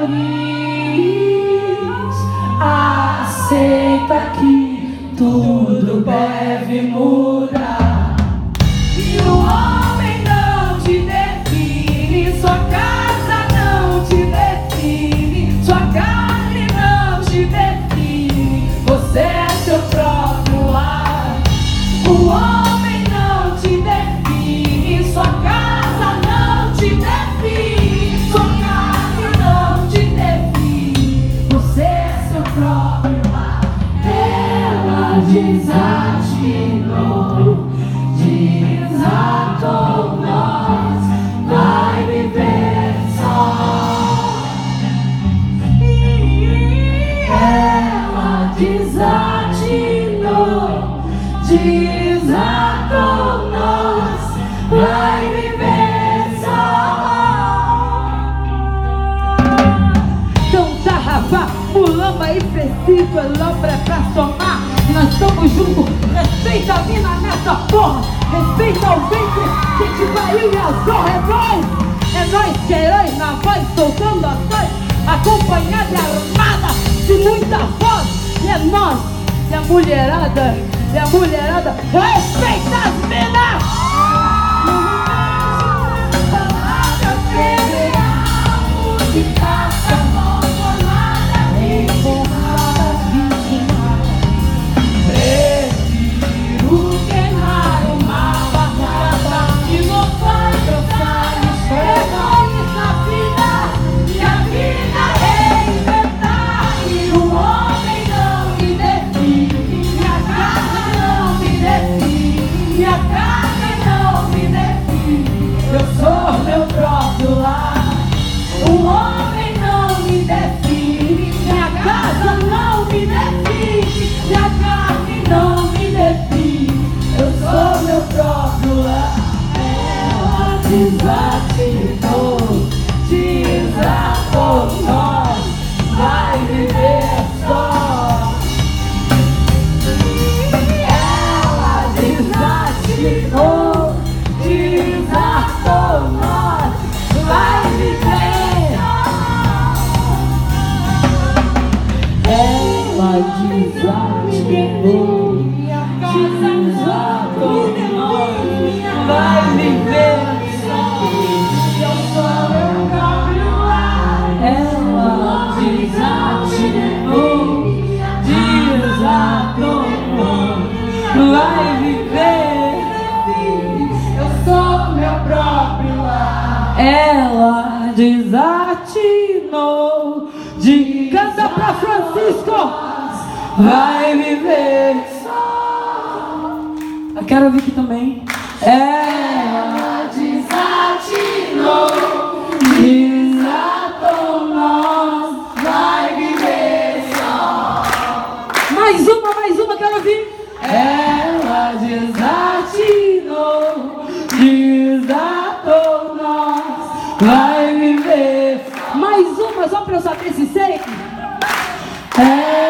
dores. Aceita que tudo deve mudar. E o homem não te define, sua casa não te define, sua carne não te define, você é seu próprio lar. O homem não te define, sua casa não te define, sua carne não te define, você é seu próprio lar. Ela desatinou, desatou nós, vai viver só. Ela desatinou, desatou nós, vai viver só. Então tá, Rafa, mulamba e preciso, é lombra pra somar. Nós estamos juntos, respeita a mina nessa porra, respeita o ventre que te pariu e a zorra. É nóis que é herói na voz, soltando a voz, acompanhada e armada de muita voz. E é nós, e a mulherada, respeita as minas! Desatinou, desatou nós, vai viver só. Ela desatinou, desatou nós, vai viver só. Ela desatinou, desatou nós, vai viver. Vai viver, eu sou meu próprio lar. Ela desatinou, canta pra Francisco. Vai viver só. Eu quero ouvir aqui também. Ela desatinou, desatou nós, vai viver só. Mais uma, quero ouvir. Ela desatinou, desatou nós, vai viver. Mais uma, só pra eu saber se sei.